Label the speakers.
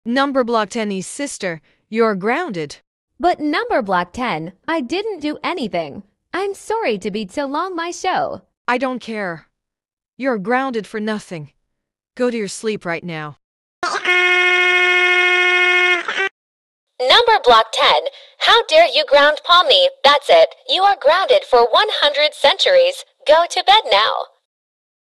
Speaker 1: Numberblock 10’s sister, you're grounded.
Speaker 2: But Numberblock 10, I didn't do anything. I'm sorry to be so long my show.
Speaker 1: I don't care. You're grounded for nothing. Go to your sleep right now.
Speaker 3: Numberblock 10, how dare you ground palm me? That's it. You are grounded for 100 centuries. Go to bed now.